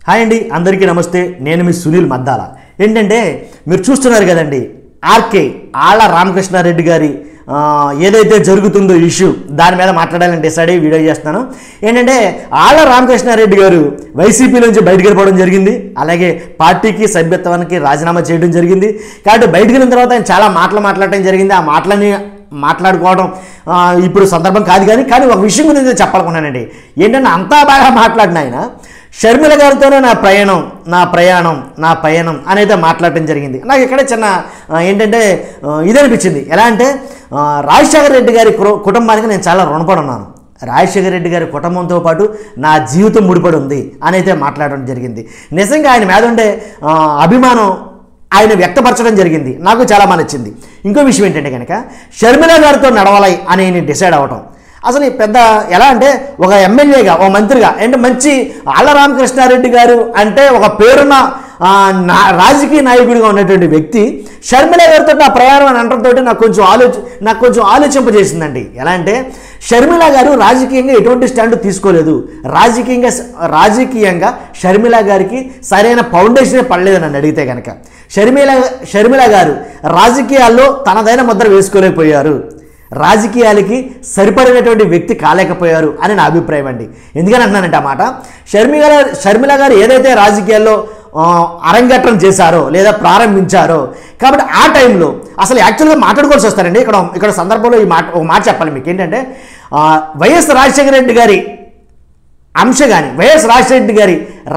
Hi అండి, అందరికీ నమస్తే. నేను మీ సునీల్ మద్దాల. ఏంటంటే మీరు చూస్తున్నారు కదండి, ఆర్కే ఆళ్ళ రామకృష్ణారెడ్డి గారి ఏదైతే జరుగుతుందో ఇష్యూ, దాని మీద మాట్లాడాలని డిసైడ్ అయ్యి వీడియో చేస్తున్నాను. ఏంటంటే ఆళ్ళ రామకృష్ణారెడ్డి గారు వైసీపీ నుంచి బయటకు వెళ్ళిపోవడం జరిగింది. అలాగే పార్టీకి సభ్యత్వానికి రాజీనామా చేయడం జరిగింది. కాబట్టి బయటకు వెళ్ళిన తర్వాత ఆయన చాలా మాట్లాడటం జరిగింది. ఆ మాటలని మాట్లాడుకోవడం ఇప్పుడు సందర్భం కాదు. కానీ ఒక విషయం గురించి చెప్పాలనుకున్నానండి. ఏంటంటే అంతా బాగా మాట్లాడిన ఆయన షర్మిల గారితోనే నా ప్రయాణం అనేది మాట్లాడటం జరిగింది. నాకు ఇక్కడ చిన్న ఏంటంటే ఇదనిపించింది. ఎలా అంటే రాజశేఖర రెడ్డి గారి కుటుంబానికి నేను చాలా రుణపడి ఉన్నాను. రాజశేఖర రెడ్డి గారి కుటుంబంతో పాటు నా జీవితం ముడిపడి ఉంది అనేది మాట్లాడడం జరిగింది. నిజంగా ఆయన మీద ఉండే అభిమానం ఆయన వ్యక్తపరచడం జరిగింది. నాకు చాలా నచ్చింది. ఇంకో విషయం ఏంటంటే కనుక షర్మిల గారితో నడవాలి అని నేను డిసైడ్ అవ్వటం, అసలు పెద్ద ఎలా అంటే ఒక ఎమ్మెల్యేగా, ఒక మంత్రిగా, అంటే మంచి ఆళ్ళ రామకృష్ణారెడ్డి గారు అంటే ఒక పేరున్న రాజకీయ నాయకుడిగా ఉన్నటువంటి వ్యక్తి షర్మిల గారితో నా ప్రయాణం అని అనడంతో నాకు కొంచెం ఆలోచింపజేసిందండి. ఎలా అంటే షర్మిల గారు రాజకీయంగా ఎటువంటి స్టాండ్ తీసుకోలేదు. రాజకీయంగా షర్మిల గారికి సరైన ఫౌండేషనే పడలేదు నన్ను అడిగితే కనుక. షర్మిల గారు రాజకీయాల్లో తనదైన ముద్ర వేసుకోలేకపోయారు. రాజకీయాలకి సరిపడినటువంటి వ్యక్తి కాలేకపోయారు అని నా అభిప్రాయం అండి. ఎందుకని అంటున్నానంటే ఆ మాట, షర్మిల గారు ఏదైతే రాజకీయాల్లో అరంగేట్రం చేశారో లేదా ప్రారంభించారో, కాబట్టి ఆ టైంలో అసలు యాక్చువల్గా మాట్లాడుకోవాల్సి వస్తారండి. ఇక్కడ సందర్భంలో ఒక మాట చెప్పాలి మీకు. ఏంటంటే వైఎస్ రాజశేఖర రెడ్డి గారి అంశ కానీ, వైఎస్ రాజశేఖర రెడ్డి గారి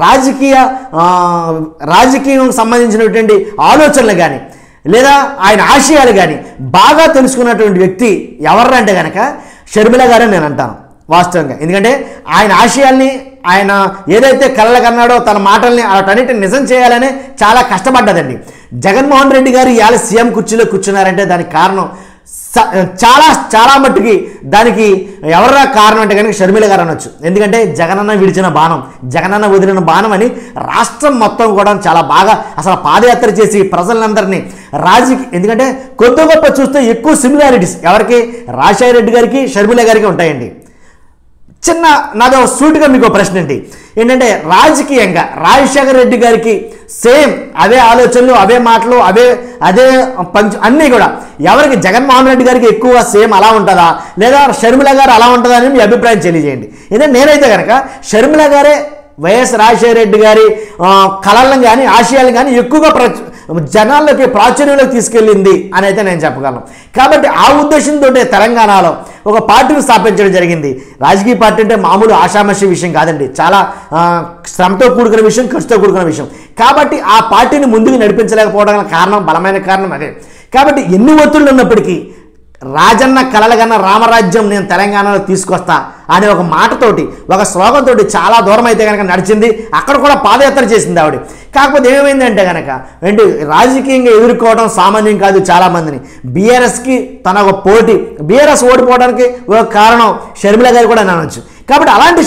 రాజకీయం సంబంధించినటువంటి ఆలోచనలు కానీ లేదా ఆయన ఆశయాలు కానీ బాగా తెలుసుకున్నటువంటి వ్యక్తి ఎవరంటే కనుక షర్మిల గారని నేను అంటాను వాస్తవంగా. ఎందుకంటే ఆయన ఆశయాల్ని, ఆయన ఏదైతే కలలు కన్నాడో తన మాటల్ని వాటన్నిటిని నిజం చేయాలని చాలా కష్టపడ్డదండి. జగన్మోహన్ రెడ్డి గారు ఇవాళ సీఎం కుర్చీలో కూర్చున్నారంటే దానికి కారణం చాలా మట్టుకి దానికి ఎవరా కారణం అంటే కనుక షర్మిల గారు అనొచ్చు. ఎందుకంటే జగనన్న విడిచిన బాణం, జగనన్న వదిలిన బాణం అని రాష్ట్రం మొత్తం కూడా చాలా బాగా అసలు పాదయాత్ర చేసి ప్రజలందరినీ ఎందుకంటే కొద్ది గొప్ప చూస్తే ఎక్కువ సిమిలారిటీస్ ఎవరికి, రాజశేఖర రెడ్డి గారికి షర్మిల గారికి ఉంటాయండి. నాది ఒక సూటిగా మీకు ప్రశ్న ఏంటంటే రాజకీయంగా రాజశేఖర రెడ్డి గారికి సేమ్ అదే ఆలోచనలు, అవే మాటలు, అదే అన్నీ కూడా ఎవరికి, జగన్మోహన్ రెడ్డి గారికి ఎక్కువ సేమ్ అలా ఉంటుందా లేదా షర్మిల గారు అలా ఉంటుందా అని మీ అభిప్రాయం తెలియజేయండి. ఎందుకంటే నేనైతే కనుక షర్మిల గారే వైఎస్ రాజశేఖర రెడ్డి గారి కళలను కానీ ఆశయాలను కానీ ఎక్కువగా జనాల్లోకి ప్రాచుర్యంలోకి తీసుకెళ్ళింది అని అయితే నేను చెప్పగలను. కాబట్టి ఆ ఉద్దేశంతో తెలంగాణలో ఒక పార్టీని స్థాపించడం జరిగింది. రాజకీయ పార్టీ అంటే మామూలు ఆషామాషి విషయం కాదండి, చాలా శ్రమతో కూడుకున్న విషయం, ఖర్చుతో కూడుకున్న విషయం. కాబట్టి ఆ పార్టీని ముందుకు నడిపించలేకపోవడానికి కారణం, బలమైన కారణం అదే. కాబట్టి ఎన్ని ఒత్తిళ్ళు ఉన్నప్పటికీ రాజన్న కలలుగన్న రామరాజ్యం నేను తెలంగాణలో తీసుకొస్తా అనే ఒక మాటతోటి, ఒక స్లోగన్ తోటి చాలా దూరం అయితే కనుక నడిచింది. అక్కడ కూడా పాదయాత్ర చేసింది ఆవిడ. కాకపోతే ఏమైందంటే కనుక రాజకీయంగా ఎదుర్కోవడం సామాన్యం కాదు. చాలామందిని బీఆర్ఎస్కి తన ఒక పోటీ, బీఆర్ఎస్ ఓడిపోవడానికి ఒక కారణం షర్మిల గారు కూడా అనొచ్చు. కాబట్టి అలాంటి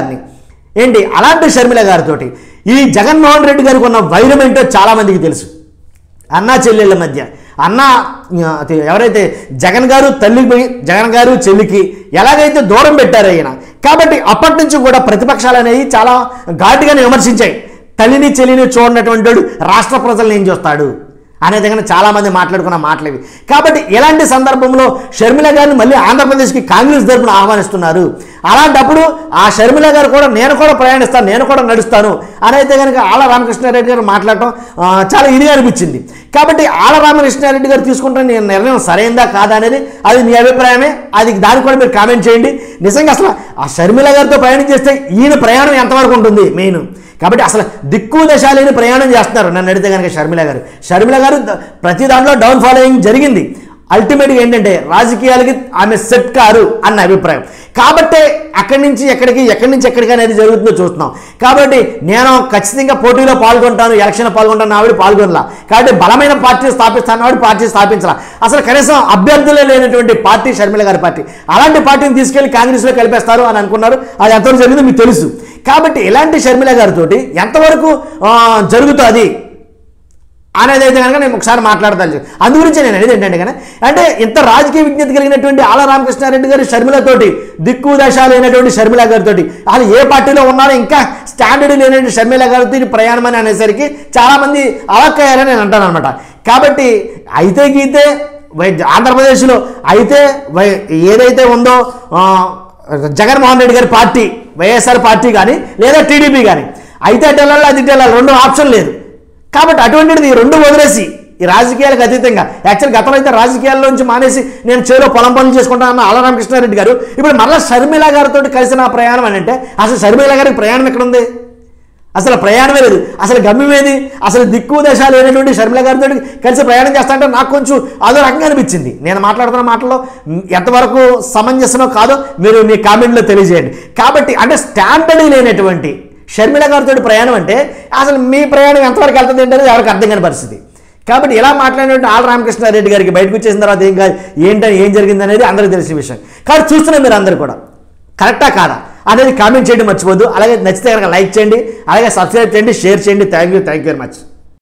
షర్మిల గారితోటి ఈ జగన్మోహన్ రెడ్డి గారికి ఉన్న వైరం ఏంటో చాలామందికి తెలుసు. అన్నా చెల్లెళ్ళ మధ్య ఎవరైతే జగన్ గారు చెల్లికి ఎలాగైతే దూరం పెట్టారో ఆయన, కాబట్టి అప్పటి నుంచి కూడా ప్రతిపక్షాలు అనేవి చాలా ఘాటుగానే విమర్శించాయి. తల్లిని చెల్లిని చూడనటువంటి వాడు రాష్ట్ర ప్రజలను ఏం చూస్తాడు అనేది కానీ చాలామంది మాట్లాడుకున్న మాటలేవి. కాబట్టి ఇలాంటి సందర్భంలో షర్మిల గారిని మళ్ళీ ఆంధ్రప్రదేశ్కి కాంగ్రెస్ తరపున ఆహ్వానిస్తున్నారు. అలాంటప్పుడు ఆ షర్మిల గారు కూడా నేను కూడా ప్రయాణిస్తాను, నేను కూడా నడుస్తాను అనేది కనుక ఆళ్ళ రామకృష్ణారెడ్డి గారు మాట్లాడటం చాలా ఇదిగా అనిపించింది. కాబట్టి ఆళ్ళ రామకృష్ణారెడ్డి గారు తీసుకుంటున్న నిర్ణయం సరైందా కాదా అనేది అది మీ అభిప్రాయమే. దానికి కూడా మీరు కామెంట్ చేయండి. నిజంగా అసలు ఆ షర్మిల గారితో ప్రయాణం చేస్తే ఈయన ప్రయాణం ఎంతవరకు ఉంటుంది మెయిన్. కాబట్టి అసలు దిక్కు దశ లేని ప్రయాణం చేస్తున్నారు నన్ను అడిగితే కనుక షర్మిల గారు ప్రతి దాంట్లో డౌన్ ఫాలోయింగ్ జరిగింది. అల్టిమేట్గా ఏంటంటే రాజకీయాలకి ఆమె సెట్ కారు అన్న అభిప్రాయం. కాబట్టి ఎక్కడి నుంచి ఎక్కడికి అనేది జరుగుతుందో చూస్తున్నాం. కాబట్టి నేను ఖచ్చితంగా పోటీలో పాల్గొంటాను, ఎలక్షన్లో పాల్గొంటాను, ఆవిడ పాల్గొనలా. కాబట్టి బలమైన పార్టీ స్థాపిస్తాను, ఆవిడ పార్టీ స్థాపించాల. అసలు కనీసం అభ్యర్థులే లేనటువంటి పార్టీ షర్మిల గారి పార్టీ. అలాంటి పార్టీని తీసుకెళ్లి కాంగ్రెస్లో కలిపేస్తారు అని అనుకున్నారు. అది ఎంతవరకు జరిగిందో మీకు తెలుసు. కాబట్టి ఇలాంటి షర్మిల గారితో ఎంతవరకు జరుగుతుంది అనేది అయితే కనుక నేను ఒకసారి మాట్లాడతాను. అందుగురించి నేను అనేది ఏంటంటే కనుక అంటే ఇంత రాజకీయ విజ్ఞత కలిగినటువంటి ఆళ్ళ రామకృష్ణారెడ్డి గారు షర్మిలతోటి దిక్కు దశ లేనటువంటి షర్మిల గారితో వాళ్ళు ఏ పార్టీలో ఉన్నారో ఇంకా స్టాండర్డ్ లేనటువంటి షర్మిల గారితో ప్రయాణం అని అనేసరికి చాలామంది అవాక్కయ్యారని నేను అంటాను అనమాట. కాబట్టి అయితే గీతే ఆంధ్రప్రదేశ్లో అయితే ఏదైతే ఉందో జగన్మోహన్ రెడ్డి గారి పార్టీ వైఎస్ఆర్ పార్టీ కానీ లేదా టీడీపీ కానీ అయితే అటు వెళ్ళాలి అది ఇటు వెళ్ళాలి, రెండు ఆప్షన్ లేదు. కాబట్టి అటువంటిది రెండు వదిలేసి ఈ రాజకీయాలకు అతీతంగా యాక్చువల్ గతంలో అయితే రాజకీయాల్లోంచి మానేసి నేను చేలో పొలం పనులు చేసుకుంటానన్న ఆళ్ల రామకృష్ణారెడ్డి గారు ఇప్పుడు మరలా షర్మిల గారితో కలిసిన ప్రయాణం అని అంటే అసలు షర్మిల గారికి ప్రయాణం ఎక్కడ ఉంది? అసలు ప్రయాణమే లేదు. అసలు గమ్యమేది? అసలు దిక్కు దశ లేనటువంటి షర్మిల గారితో కలిసి ప్రయాణం చేస్తాంటే నాకు కొంచెం అదో రకంగా అనిపించింది. నేను మాట్లాడుతున్న మాటల్లో ఎంతవరకు సమంజసమో కాదో మీరు మీ కామెంట్లో తెలియజేయండి. కాబట్టి అంటే స్టాండర్డ్ లేనటువంటి షర్మిల గారితో ప్రయాణం అంటే అసలు మీ ప్రయాణం ఎంతవరకు వెళ్తుంది ఏంటనేది ఎవరికి అర్థం కాని పరిస్థితి. కాబట్టి ఇలా మాట్లాడినట్టు ఆళ్ల రామకృష్ణారెడ్డి గారికి బయటకు వచ్చేసిన తర్వాత ఏం జరిగింది అనేది అందరికీ తెలిసిన విషయం. కాబట్టి చూస్తున్నారు మీరు అందరూ కూడా కరెక్టా కాదా అనేది కామెంట్ చేయడం మర్చిపోద్దు. అలాగే నచ్చితే కనుక లైక్ చేయండి, అలాగే సబ్స్క్రైబ్ చేయండి, షేర్ చేయండి. Thank you very much.